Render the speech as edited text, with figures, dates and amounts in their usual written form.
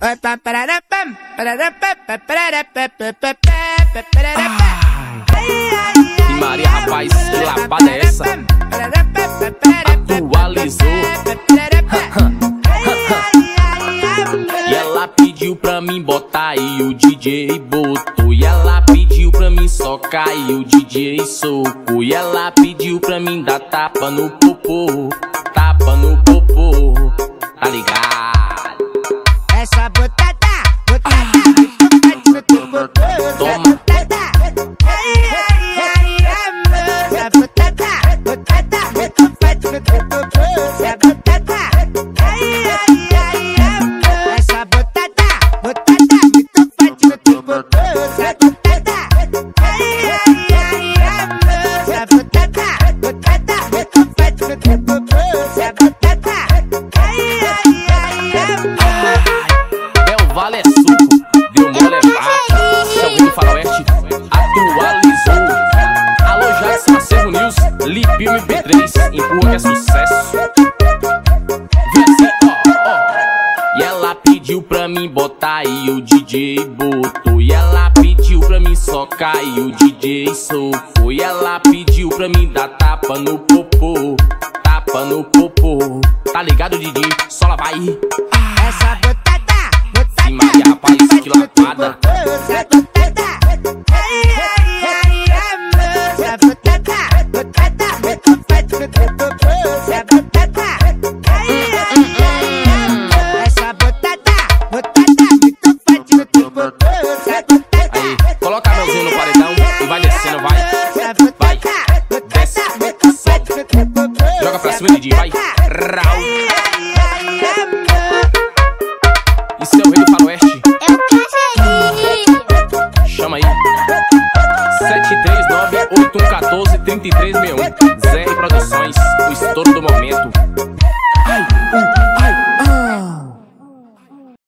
E Maria, rapaz, que lapada é essa? Atualizou. E ela pediu pra mim botar e o DJ botou. E ela pediu pra mim socar e o DJ socou. E ela pediu pra mim dar tapa no popô. Tapa no popô, tá ligado? Essa botada, toma. Vale é suco, deu mole é vapo. Seu Rei do Faroeste atualizou. Alô Jackson, Acervo News, Lipio MP3, empurra que é sucesso. Vem assim, ó. E ela pediu pra mim botar e o DJ botou. E ela pediu pra mim socar e o DJ socou. E ela pediu pra mim dar tapa no popô. Tapa no popô, tá ligado, Didi? Sola vai. essa botada. E Maria, rapaz, que lapada. Aí, coloca a mãozinha no paredão e vai descendo, vai. Vai, desce, sobe. Joga pra cima, Didi, vai. Rau. E Seu Rei do Faroeste, chama aí 739-8114-3361.